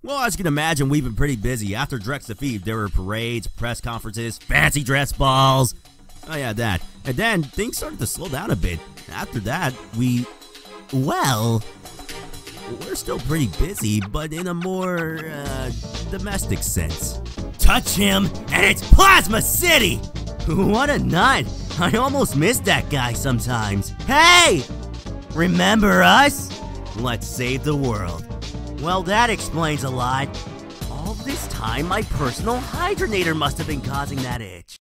Well, as you can imagine, we've been pretty busy. After Drek's defeat, there were parades, press conferences, fancy dress balls. Oh yeah, that. And then things started to slow down a bit. After that, well, we're still pretty busy, but in a more, domestic sense. Touch him, and it's Plasma City! What a nut! I almost miss that guy sometimes. Hey! Remember us? Let's save the world. Well, that explains a lot. All this time, my personal hydronator must have been causing that itch.